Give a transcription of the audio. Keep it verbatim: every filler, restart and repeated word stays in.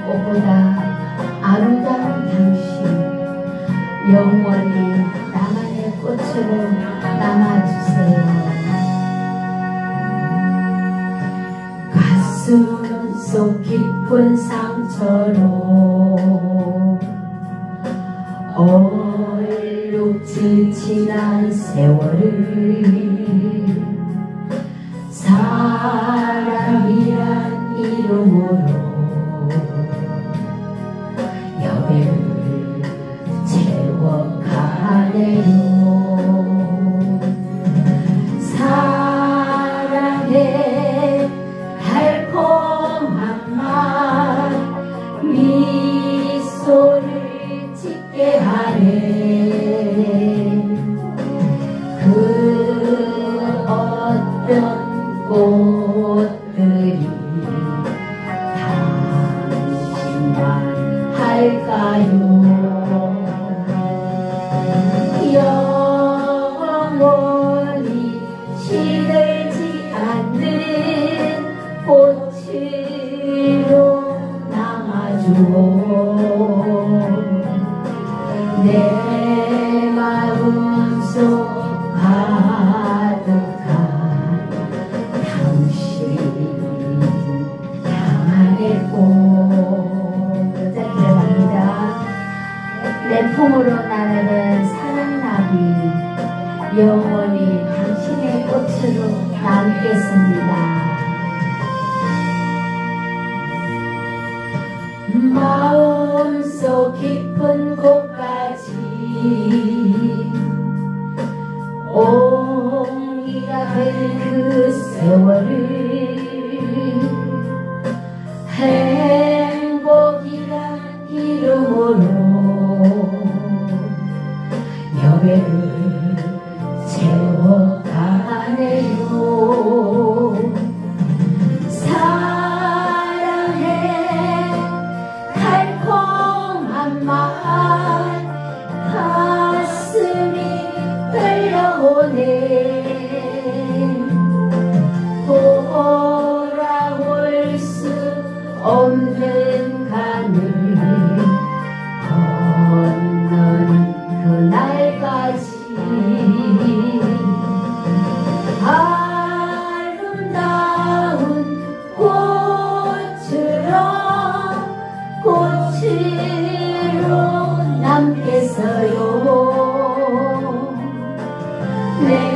꽃보다 아름다운 당신, 영원히 나만의 꽃으로 남아주세요. 가슴 속 깊은 상처로 얼룩진 지난 세월을 사랑이란 이름으로 여백을 채워가네요. 사랑의 달콤한 맛 미소를 짓게 하네. 그 어떤 꽃들이 당신만 할까요? 영원히 시들지 않는 꽃으로 남아주오. 내 마음속 가득한 당신 나만의 꽃. 짧게 갑니다. 내 품으로 나르는 사랑나비 영원히 당신의 꽃으로 남겠습니다. 마음속 깊은 곳까지 옹이가 될 그 세월을 행복이란 이름으로 여백을 채워가네요. 사랑의 달콤한 맛 가슴이 떨려오네. 돌아올 수 없는 강을 건넌 그날까지 아름다운 꽃으로 꽃으로 남겠어요. 내